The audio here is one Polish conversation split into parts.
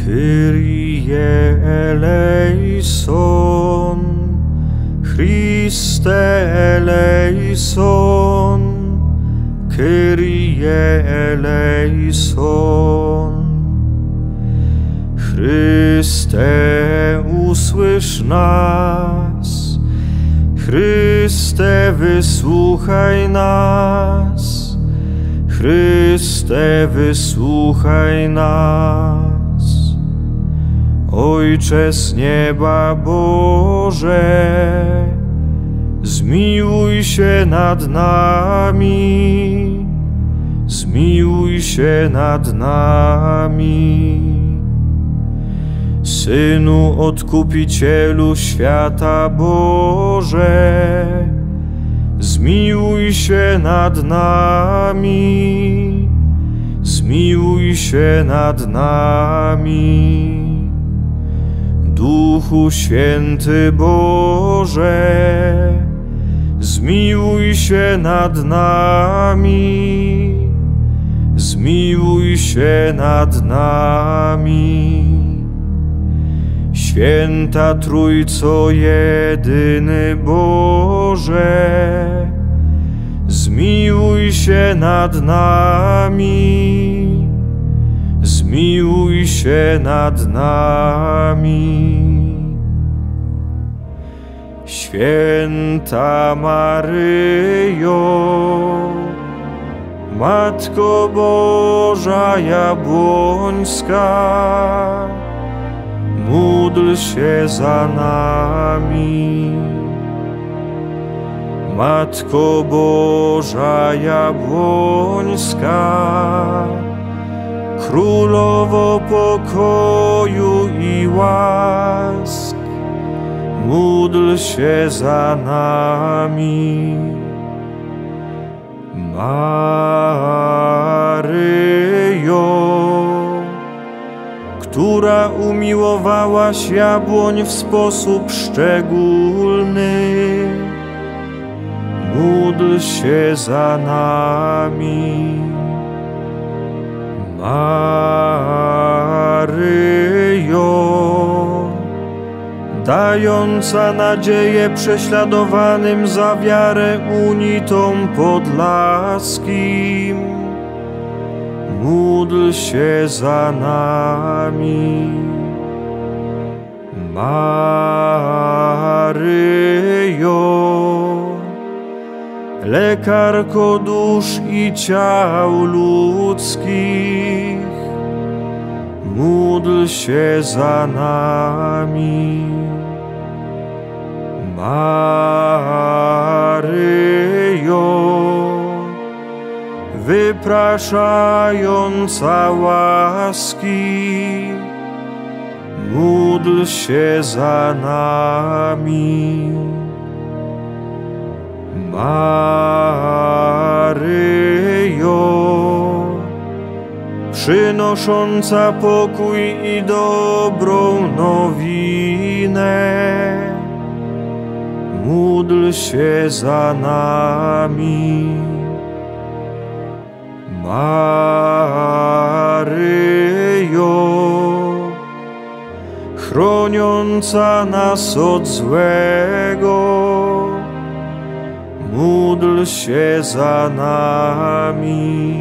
Kyrie eleison, Christe eleison, Kyrie eleison. Chryste, usłysz nas, Chryste, wysłuchaj nas, Chryste, wysłuchaj nas. Ojcze z nieba Boże, zmiłuj się nad nami, zmiłuj się nad nami. Synu Odkupicielu świata Boże, zmiłuj się nad nami, zmiłuj się nad nami. Duchu Święty Boże, zmiłuj się nad nami, zmiłuj się nad nami. Święta Trójco jedyny Boże, zmiłuj się nad nami, zmiłuj się nad nami. Święta Maryjo, Matko Boża Jabłońska, módl się za nami. Matko Boża Jabłońska, Królowo pokoju i łask, módl się za nami. Maryjo, która umiłowałaś jabłoń w sposób szczególny, módl się za nami. Maryjo, dająca nadzieję prześladowanym za wiarę unitom podlaskim, módl się za nami. Maryjo, lekarko dusz i ciał ludzkich, módl się za nami. Maryjo, wypraszająca łaski, módl się za nami. Maryjo, przynosząca pokój i dobrą nowinę, módl się za nami. Maryjo, chroniąca nas od złego, módl się za nami.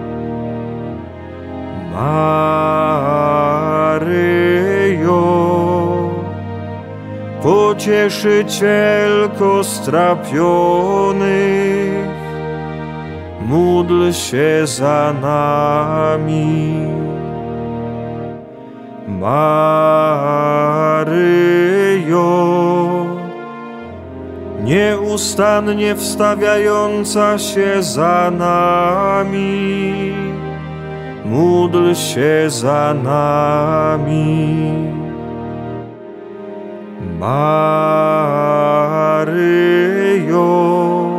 Maryjo, pocieszycielko strapionych, módl się za nami. Maryjo, nieustannie wstawiająca się za nami, módl się za nami. Maryjo,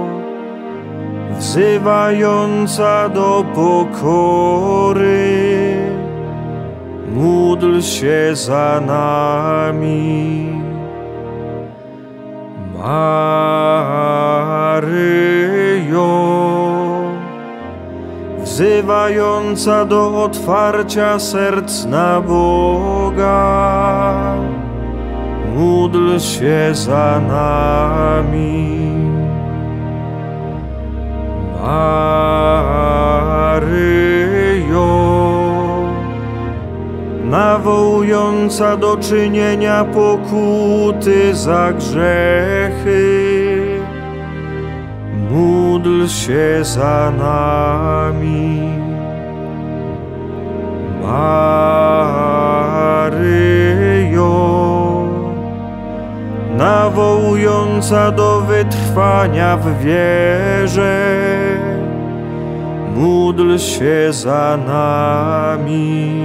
wzywająca do pokory, módl się za nami. Maryjo, wzywająca do otwarcia serc na Boga, módl się za nami. Maryjo, nawołująca do czynienia pokuty za grzechy, módl się za nami. Maryjo, nawołująca do wytrwania w wierze, módl się za nami.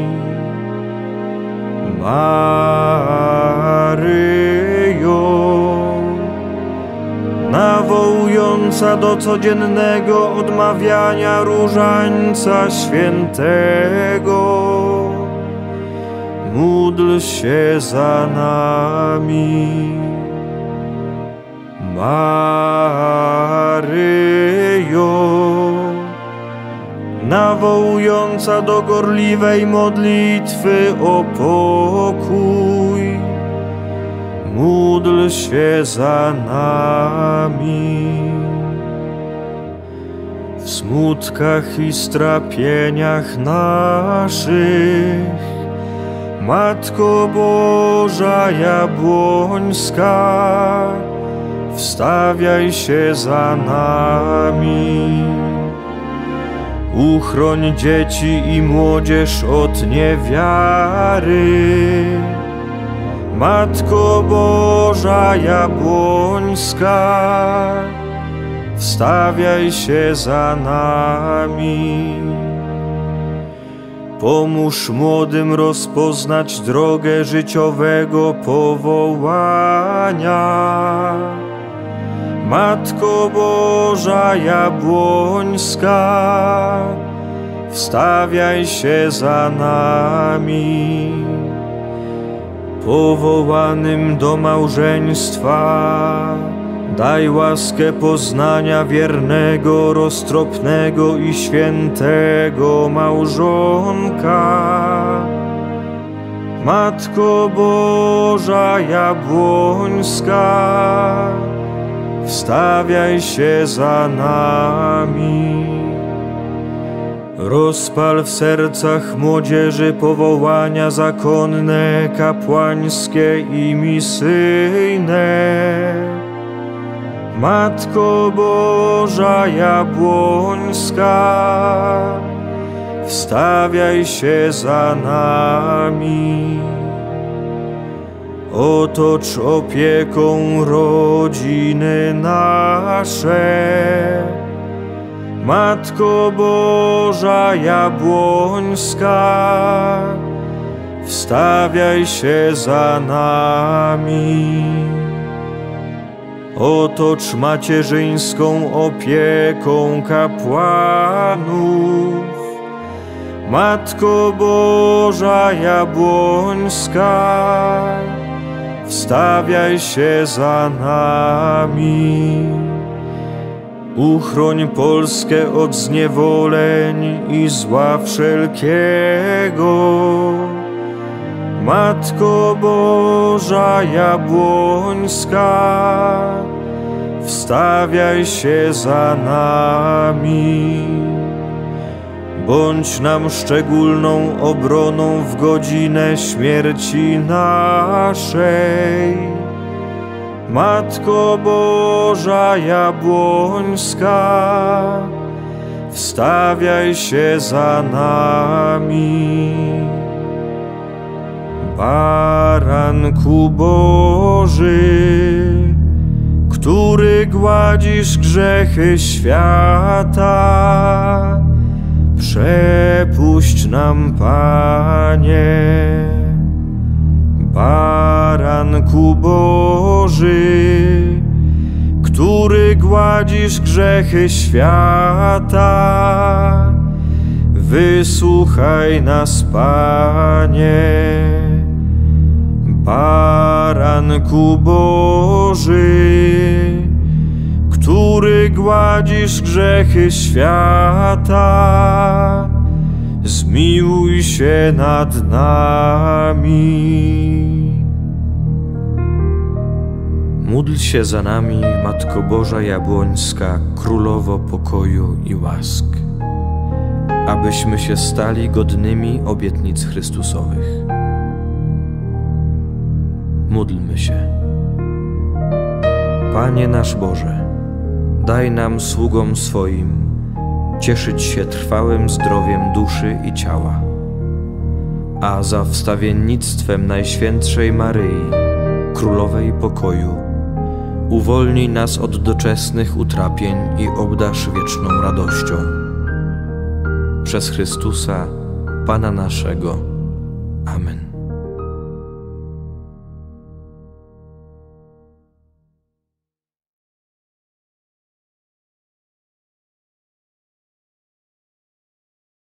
Maryjo, nawołująca do codziennego odmawiania różańca świętego, módl się za nami. Maryjo, nawołująca do gorliwej modlitwy o pokój, módl się za nami. W smutkach i strapieniach naszych, Matko Boża Jabłońska, wstawiaj się za nami. Uchroń dzieci i młodzież od niewiary, Matko Boża Jabłońska, wstawiaj się za nami. Pomóż młodym rozpoznać drogę życiowego powołania, Matko Boża Jabłońska, wstawiaj się za nami. Powołanym do małżeństwa daj łaskę poznania wiernego, roztropnego i świętego małżonka. Matko Boża Jabłońska, wstawiaj się za nami. Rozpal w sercach młodzieży powołania zakonne, kapłańskie i misyjne. Matko Boża Jabłońska, wstawiaj się za nami. Otocz opieką rodziny nasze, Matko Boża Jabłońska, wstawiaj się za nami. Otocz macierzyńską opieką kapłanów, Matko Boża Jabłońska, wstawiaj się za nami. Uchroń Polskę od zniewoleń i zła wszelkiego, Matko Boża Jabłońska, wstawiaj się za nami. Bądź nam szczególną obroną w godzinę śmierci naszej, Matko Boża Jabłońska, wstawiaj się za nami. Baranku Boży, który gładzisz grzechy świata, przepuść nam, Panie. Baranku Boży, który gładzisz grzechy świata, wysłuchaj nas, Panie. Baranku Boży, który gładzisz grzechy świata, zmiłuj się nad nami. Módl się za nami, Matko Boża Jabłońska, Królowo pokoju i łask, abyśmy się stali godnymi obietnic Chrystusowych. Módlmy się. Panie nasz Boże, daj nam, sługom swoim, cieszyć się trwałym zdrowiem duszy i ciała, a za wstawiennictwem Najświętszej Maryi, Królowej pokoju, uwolnij nas od doczesnych utrapień i obdarz wieczną radością. Przez Chrystusa, Pana naszego. Amen.